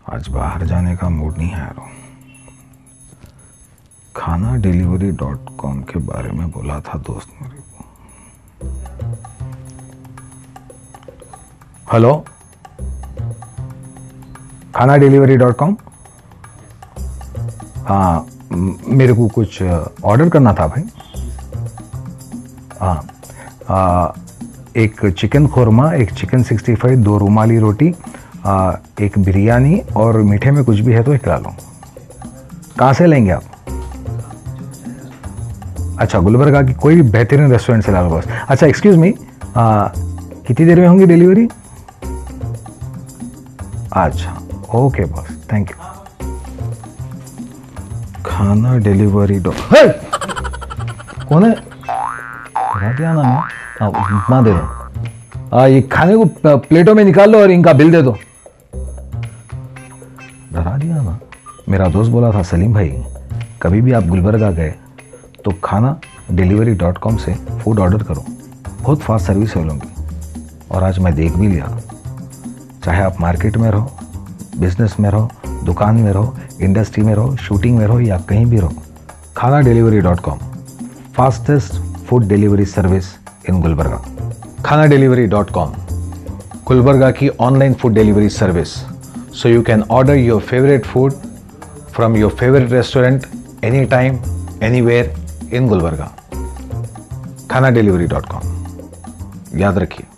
आज बाहर जाने का मूड नहीं है यार। खानाdelivery.com के बारे में बोला था दोस्त मेरे को। हेलो, खानाdelivery.com। हाँ, मेरे को कुछ ऑर्डर करना था भाई। हाँ, एक चिकन खुरमा, एक चिकन 65, 2 रुमाली रोटी, एक बिरयानी और मीठे में कुछ भी है तो एक ला लो। कहाँ से लेंगे आप? अच्छा, गुलबर्गा की कोई भी बेहतरीन रेस्टोरेंट से ला लो बस। अच्छा, एक्सक्यूज मी, कितनी देर में होंगी डिलीवरी? अच्छा, ओके बॉस, थैंक यू। खानाdelivery.com। कौन है? दिया ना मैं। हाँ, उतना दे दो। ये खाने को प्लेटों में निकाल लो और इनका बिल दे दो। डरा दिया ना। मेरा दोस्त बोला था सलीम भाई, कभी भी आप गुलबर्गा गए तो खानाdelivery.com से फूड ऑर्डर करो, बहुत फास्ट सर्विस है लोगों की। और आज मैं देख भी लिया, चाहे आप मार्केट में रहो, बिजनेस में रहो, दुकान में रहो, इंडस्ट्री में रहो, शूटिंग में रहो या कहीं भी रहो, खानाdelivery.com fastest food delivery service in Gulbarga. खानाdelivery.com गुलबर्गा की online food delivery service, so you can order your favorite food from your favorite restaurant anytime, anywhere in Gulbarga. खानाdelivery.com, याद रखिए।